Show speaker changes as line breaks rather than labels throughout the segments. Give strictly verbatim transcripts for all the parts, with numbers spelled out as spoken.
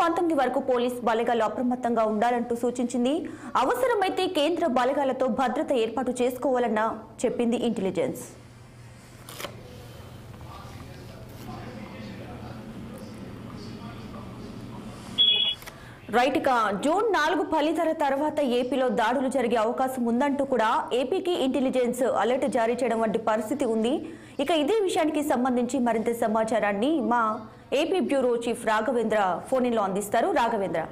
పంతొమ్మిది వరకు పోలీస్ బలగాలు అప్రమత్తంగా ఉండాలంటూ సూచించింది. అవసరమైతే కేంద్ర బలగాలతో భద్రత ఏర్పాటు చేసుకోవాలన్న చెప్పింది ఇంటెలిజెన్స్. రైట్ గా జూన్ నాలుగు ఫలితాల తర్వాత ఏపీలో దాడులు జరిగే అవకాశం ఉందంటూ కూడా ఏపీకి ఇంటెలిజెన్స్ అలర్ట్ జారీ చేయడం వంటి పరిస్థితి ఉంది. ఇక ఇదే విషయానికి సంబంధించి మరింత సమాచారాన్ని మా AP bureau chief Raghavendra phone in లో అందిస్తారు. రాఘవేంద్ర,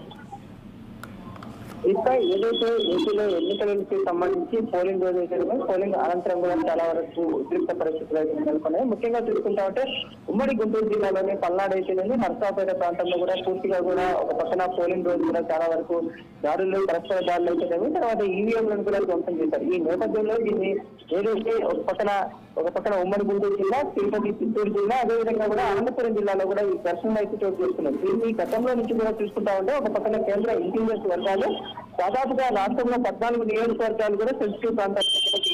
ఇక ఏదైతే ఏపీలో ఎన్నికలకి సంబంధించి పోలింగ్ రోజు అయితే పోలింగ్ అనంతరం కూడా చాలా వరకు ఉద్రిక్త పరిస్థితులు అయితే నెలకొన్నాయి. ముఖ్యంగా చూసుకుంటా ఉంటే ఉమ్మడి గుంటూరు జిల్లాలోని పల్నాడు అయితేనేమి నర్సాపేట ప్రాంతంలో కూడా పూర్తిగా కూడా ఒక పక్కన పోలింగ్ రోజు కూడా చాలా వరకు దాడులు పరస్పర దాడులు అయితేనేమి తర్వాత ఈవీఎంలను కూడా ధ్వంసం చేశారు. ఈ నేపథ్యంలో దీన్ని ఏదైతే ఒక పక్కన ఒక పక్కన ఉమ్మడి గుంటూరు జిల్లా, తిరుపతి, చిత్తూరు జిల్లా, అదేవిధంగా కూడా అనంతపురం జిల్లాలో కూడా ఈ ఘర్షణలు అయితే చోటు చేసుకున్నారు. దీన్ని గతంలో నుంచి కూడా చూసుకుంటా ఉంటే ఒక పక్కన కేంద్ర ఇంటెలిజెన్స్ వర్గాలు దాదాపుగా రాష్ట్రంలో పద్నాలుగు నియోజకవర్గాలు కూడా సెన్సిటివ్ ప్రాంతాలు.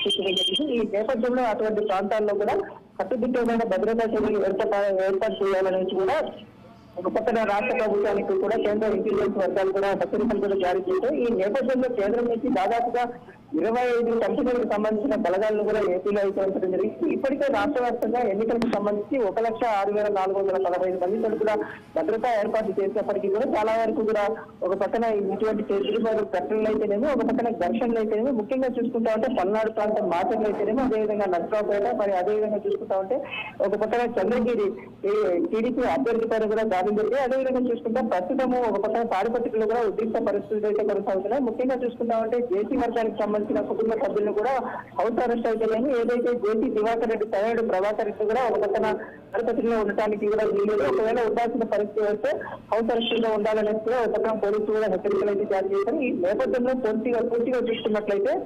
ఈ నేపథ్యంలో అటువంటి ప్రాంతాల్లో కూడా కట్టుదిట్టమైన భద్రతా చర్యలు ఏర్పాటు ఏర్పాటు చేయాలనేసి కూడా ఒక పక్కన రాష్ట్ర ప్రభుత్వానికి కూడా కేంద్ర ఇంటెలిజెన్స్ వర్గాలు కూడా హెచ్చరికలు కూడా జారీ చేశాయి. ఈ నేపథ్యంలో కేంద్రం నుంచి దాదాపుగా ఇరవై ఐదు కంపెనీలకు సంబంధించిన బలగాలను కూడా ఏపీలో అయితే ఉంచడం జరిగింది. ఇప్పటికే రాష్ట్ర వ్యాప్తంగా ఎన్నికలకు సంబంధించి ఒక లక్ష ఆరు వేల నాలుగు వందల పదహైదు మందితో కూడా భద్రతా ఏర్పాటు చేసినప్పటికీ కూడా చాలా వరకు కూడా ఒక పక్కన ఇటువంటి కేజ్రీవాల్ ఘటనలు అయితేనేమి ఒక పక్కన ఘర్షణలు అయితేనేమి ముఖ్యంగా చూసుకుంటా ఉంటే పల్నాడు ప్రాంతం మాచర్లు అయితేనేమి అదేవిధంగా నర్సాపేట మరి అదేవిధంగా చూసుకుంటా ఉంటే ఒక పక్కన చంద్రగిరి టీడీపీ అభ్యర్థి పైన కూడా దాడులు జరిగాయి. అదేవిధంగా చూసుకుంటే ప్రస్తుతము ఒక పక్కన తాడిపత్రిలో కూడా ఉద్రిక్త పరిస్థితులు అయితే కొనసాగుతున్నాయి. ముఖ్యంగా చూసుకుంటా ఉంటే జేసీ వర్గానికి సంబంధించిన కుటుంబ సభ్యులను కూడా హౌస్ అరెస్ట్ అయితేనేమి ఏదైతే జేసీ దివాకర్ రెడ్డి తనయుడు ప్రభాకర్ రెడ్డి కూడా ఒక పక్కన తాడిపత్రిలో ఉండటానికి కూడా వీలేదు. ఒకవేళ ఉండాల్సిన పరిస్థితి వస్తే హౌస్ అరెస్ట్ లో ఉండాలనేసి కూడా ఒక పక్కన పోలీసులు కూడా హెచ్చరికలు అయితే జారీ చేశారు. ఈ నేపథ్యంలో పూర్తిగా పూర్తిగా చూసుకున్నట్లయితే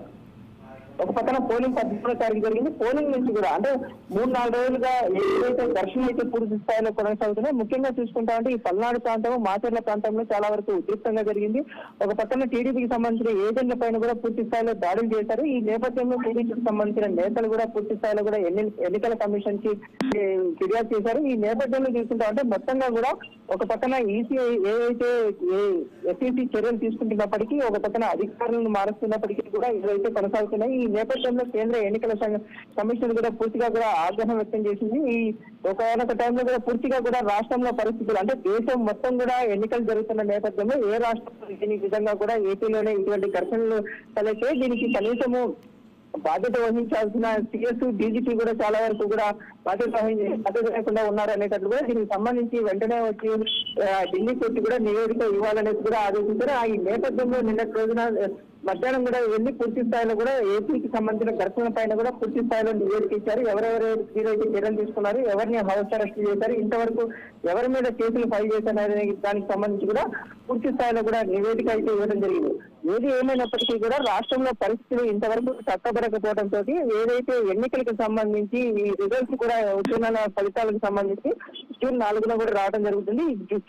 ఒక పక్కన పోలింగ్ పద్దెనిమిదో తారీఖు జరిగింది. పోలింగ్ నుంచి కూడా అంటే మూడు నాలుగు రోజులుగా ఏదైతే ఘర్షణ అయితే పూర్తి స్థాయిలో కొనసాగుతున్నాయి. ముఖ్యంగా చూసుకుంటా అంటే ఈ పల్నాడు ప్రాంతం మాచర్ల ప్రాంతంలో చాలా వరకు ఉద్రిక్తంగా జరిగింది. ఒక పక్కన టీడీపీకి సంబంధించిన ఏజెంట్ల పైన కూడా పూర్తి స్థాయిలో దాడులు చేశారు. ఈ నేపథ్యంలో టీడీపీకి సంబంధించిన నేతలు కూడా పూర్తి స్థాయిలో కూడా ఎన్నికల కమిషన్ కి ఫిర్యాదు చేశారు. ఈ నేపథ్యంలో చూసుకుంటా అంటే మొత్తంగా కూడా ఒక పక్కన ఈసీఐ ఏదైతే ఎస్ఈసీ చర్యలు తీసుకుంటున్నప్పటికీ ఒక పక్కన అధికారులను మారుస్తున్నప్పటికీ కూడా ఇవైతే కొనసాగుతున్నాయి. ఈ నేపథ్యంలో కేంద్ర ఎన్నికల కమిషన్ కూడా పూర్తిగా కూడా ఆగ్రహం వ్యక్తం చేసింది. ఈ ఒకనొక టైంలో కూడా పూర్తిగా కూడా రాష్ట్రంలో పరిస్థితులు అంటే దేశం మొత్తం కూడా ఎన్నికలు జరుగుతున్న నేపథ్యంలో ఏ రాష్ట్రంలో దీని విధంగా కూడా ఏపీలోనే ఇటువంటి ఘర్షణలు తలెత్తే దీనికి కనీసము బాధ్యత వహించాల్సిన సిఎస్ డీజీపీ కూడా చాలా వరకు కూడా బాధ్యత వహించి బాధ్యత లేకుండా ఉన్నారు అనేటట్లు కూడా దీనికి సంబంధించి వెంటనే వచ్చి ఢిల్లీ కోర్టు కూడా నివేదిక ఇవ్వాలనేది కూడా ఆదేశించారు. ఈ నేపథ్యంలో నిన్నటి రోజున మధ్యాహ్నం కూడా వెళ్ళి పూర్తి స్థాయిలో కూడా ఏపీకి సంబంధించిన ఘర్షణ పైన కూడా పూర్తి స్థాయిలో నివేదిక ఇచ్చారు. ఎవరెవరు మీరైతే చర్యలు తీసుకున్నారు, ఎవరిని హౌస్ అరెస్ట్ చేశారు, ఇంతవరకు ఎవరి మీద కేసులు ఫైల్ చేశారనే దానికి సంబంధించి కూడా పూర్తి స్థాయిలో కూడా నివేదిక అయితే ఇవ్వడం జరిగింది. ఏది ఏమైనప్పటికీ కూడా రాష్ట్రంలో పరిస్థితులు ఇంతవరకు చక్కబడకపోవడంతో ఏదైతే ఎన్నికలకు సంబంధించి ఈ రిజల్ట్స్ కూడా ఉద్యోగాల ఫలితాలకు సంబంధించి జూన్ నాలుగున కూడా రావడం జరుగుతుంది.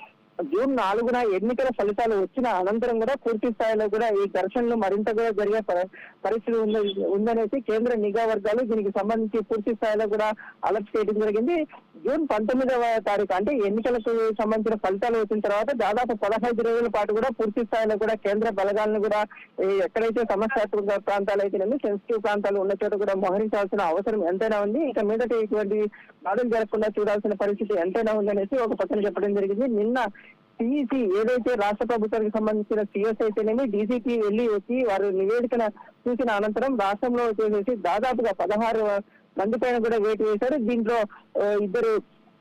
జూన్ నాలుగున ఎన్నికల ఫలితాలు వచ్చిన అనంతరం కూడా పూర్తి స్థాయిలో కూడా ఈ ఘర్షణలు మరింత కూడా జరిగే పరిస్థితి ఉందనేసి కేంద్ర నిఘా వర్గాలు దీనికి సంబంధించి పూర్తి స్థాయిలో కూడా అలర్ట్ చేయడం జరిగింది. జూన్ పంతొమ్మిదవ తారీఖు అంటే ఎన్నికలకు సంబంధించిన ఫలితాలు వచ్చిన తర్వాత దాదాపు పదహైదు రోజుల పాటు కూడా పూర్తి స్థాయిలో కూడా కేంద్ర బలగాలను కూడా ఎక్కడైతే సమస్యాత్మక ప్రాంతాలు అయితేనేమి సెన్సిటివ్ ప్రాంతాలు ఉన్న చోట కూడా మోహరించాల్సిన అవసరం ఎంతైనా ఉంది. ఇక మీదట ఇటువంటి దాడులు జరగకుండా చూడాల్సిన పరిస్థితి ఎంతైనా ఉందనేసి ఒక పక్కన చెప్పడం జరిగింది. నిన్న సిఈసి ఏదైతే రాష్ట్ర ప్రభుత్వానికి సంబంధించిన సిఎస్ అయితేనేమి డీజీపీ వెళ్లి వచ్చి వారు నివేదికను చూసిన అనంతరం రాష్ట్రంలో వచ్చేసి దాదాపుగా పదహారు మంది పైన కూడా వేటు వేశారు. దీంట్లో ఇద్దరు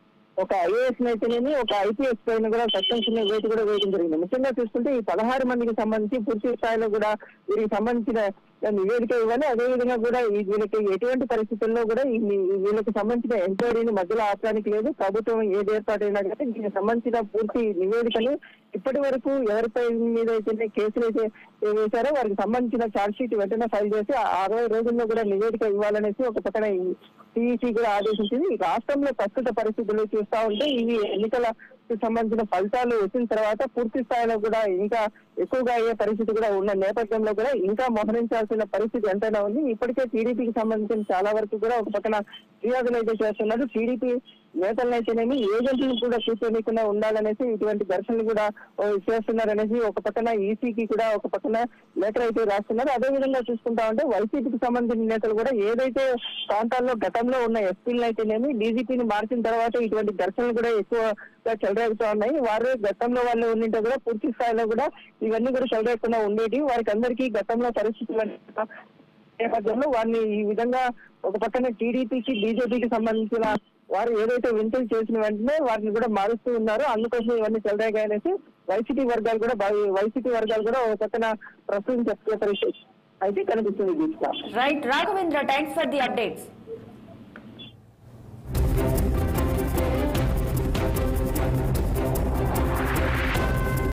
ఒక ఐఏఎస్ అయితేనేమి ఒక ఐపీఎస్ పైన కూడా సస్పెన్షన్ వేటు కూడా వేయడం జరిగింది. ముఖ్యంగా చూసుకుంటే ఈ పదహారు మందికి సంబంధించి పూర్తి స్థాయిలో కూడా వీరికి సంబంధించిన నివేదిక ఇవ్వాలి. అదేవిధంగా కూడా వీళ్ళకి ఎటువంటి పరిస్థితుల్లో కూడా వీళ్ళకి సంబంధించిన ఎంక్వైరీని మధ్యలో ఆపడానికి లేదు. ప్రభుత్వం ఏది ఏర్పాటైనా కానీ దీనికి సంబంధించిన పూర్తి నివేదికను ఇప్పటి వరకు ఎవరిపై మీద అయితే కేసులు అయితే వేశారో వారికి సంబంధించిన ఛార్జ్ షీట్ వెంటనే ఫైల్ చేసి అరవై రోజుల్లో కూడా నివేదిక ఇవ్వాలనేసి ఒక పక్కన సిఈసి కూడా ఆదేశించింది. రాష్ట్రంలో ప్రస్తుత పరిస్థితులు చూస్తా ఉంటే ఇవి ఎన్నికల సంబంధించిన ఫలితాలు వచ్చిన తర్వాత పూర్తి స్థాయిలో కూడా ఇంకా ఎక్కువగా అయ్యే పరిస్థితి కూడా ఉన్న నేపథ్యంలో కూడా ఇంకా మోహరించాల్సిన పరిస్థితి ఎంతైనా ఉంది. ఇప్పటికే టీడీపీకి సంబంధించిన చాలా వరకు కూడా ఒక పక్కన ఫిర్యాదులు అయితే చేస్తున్నారు. టీడీపీ నేతలనైతేనేమి ఏజెంట్లను కూడా కూర్చోనికుండా ఉండాలనేసి ఇటువంటి ఘర్షణలు కూడా చేస్తున్నారనేసి ఒక పక్కన ఈసీకి కూడా ఒక పక్కన లెటర్ అయితే రాస్తున్నారు. అదే విధంగా చూసుకుంటా ఉంటే వైసీపీకి సంబంధించిన నేతలు కూడా ఏదైతే ప్రాంతాల్లో గతంలో ఉన్న ఎస్పీలను అయితేనేమి డీజీపీని మార్చిన తర్వాత ఇటువంటి ఘర్షణలు కూడా ఎక్కువగా చెలరేగుతూ ఉన్నాయి. వారు గతంలో వాళ్ళు ఉండింటే కూడా పూర్తి స్థాయిలో కూడా ఇవన్నీ కూడా చెలరేగకుండా ఉండేవి. వారికి అందరికీ గతంలో పరిస్థితులు నేపథ్యంలో వారిని ఈ విధంగా ఒక పక్కన టీడీపీకి బీజేపీకి సంబంధించిన వారు ఏదైతే వింతలు చేసిన వెంటనే వారిని కూడా మారుస్తూ ఉన్నారు. అందుకోసం ఇవన్నీ చెలరేగాయనేసి వైసీపీ వర్గాలు కూడా వైసీపీ వర్గాలు కూడా ఒక పక్కన ప్రస్తుతం చెప్తే పరిస్థితి అయితే కనిపిస్తుంది.
Right Raghavendra, thanks for the updates.